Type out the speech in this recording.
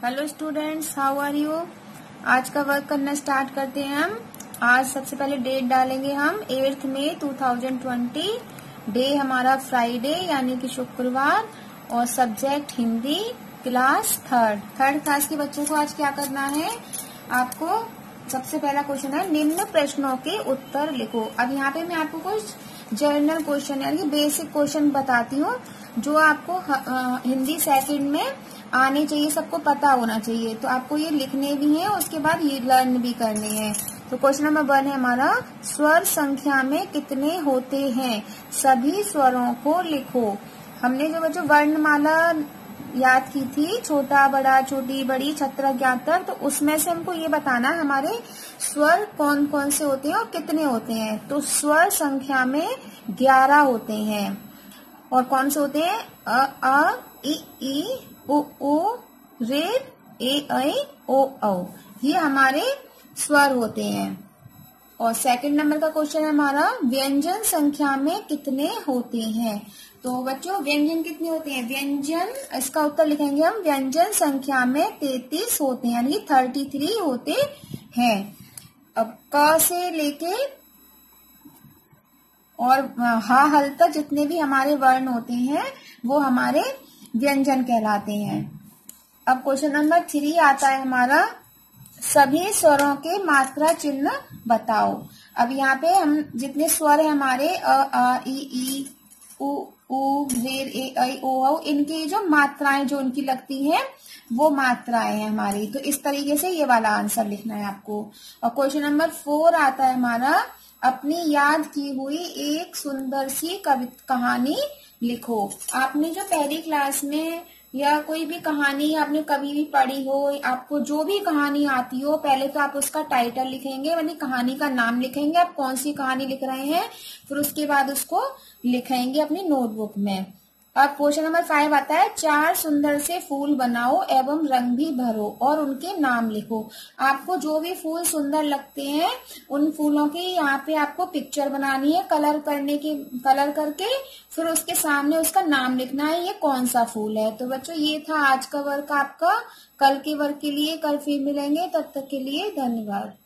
Hello students, how are you. आज का work करना स्टार्ट करते हैं हम। आज सबसे पहले डेट डालेंगे हम 8 मई 2020। डे हमारा फ्राइडे यानी कि शुक्रवार और subject Hindi, class third class के बच्चों को आज क्या करना है। आपको सबसे पहला क्वेश्चन है निम्न प्रश्नों के उत्तर लिखो। अब यहाँ पे मैं आपको कुछ जर्नल क्वेश्चन यानी कि बेसिक क्वेश्चन बताती हूँ जो आपको हिंदी सेकंड में आने चाहिए, सबको पता होना चाहिए। तो आपको ये लिखने भी हैं, उसके बाद ये लर्न भी करने हैं। तो क्वेश्चन नंबर 1 है हमारा, स्वर संख्या में कितने होते हैं, सभी स्वरों को लिखो। हमने जो बच्चों वर्णमाला याद की थी, छोटा बड़ा छोटी बड़ी छत्रक ज्ञातक, तो उसमें से हमको ये बताना है हमारे स्वर कौन कौन से होते हैं और कितने होते हैं। तो स्वर संख्या में 11 होते हैं। और कौन से होते हैं, अ ई ओ रे ए ऐ ओ औ, ये हमारे स्वर होते हैं। और सेकंड नंबर का क्वेश्चन है हमारा, व्यंजन संख्या में कितने होते हैं। तो बच्चों व्यंजन कितने होते हैं, व्यंजन इसका उत्तर लिखेंगे हम, व्यंजन संख्या में 33 होते हैं यानी 33 होते हैं। अब क से लेके और हा हल तक जितने भी हमारे वर्ण होते हैं वो हमारे व्यंजन कहलाते हैं। अब क्वेश्चन नंबर 3 आता है हमारा, सभी स्वरों के मात्रा चिन्ह बताओ। अब यहाँ पे हम जितने स्वर है हमारे अ ई उ रे ए ऐ ओ औ, इनकी जो मात्राएं जो इनकी लगती हैं वो मात्राएं हैं हमारी। तो इस तरीके से ये वाला आंसर लिखना है आपको। और क्वेश्चन नंबर 4 आता है हमारा, अपनी याद की हुई एक सुंदर सी कहानी लिखो। आपने जो पहली क्लास में या कोई भी कहानी आपने कभी भी पढ़ी हो, आपको जो भी कहानी आती हो, पहले तो आप उसका टाइटल लिखेंगे यानी कहानी का नाम लिखेंगे, आप कौन सी कहानी लिख रहे हैं, फिर उसके बाद उसको लिखेंगे अपनी नोटबुक में। अब क्वेश्चन नंबर 5 आता है, 4 सुंदर से फूल बनाओ एवं रंग भी भरो और उनके नाम लिखो। आपको जो भी फूल सुंदर लगते हैं उन फूलों की यहाँ पे आपको पिक्चर बनानी है, कलर करके फिर उसके सामने उसका नाम लिखना है, ये कौन सा फूल है। तो बच्चों ये था आज का वर्क आपका। कल के वर्क के लिए कल फिर मिलेंगे, तब तक के लिए धन्यवाद।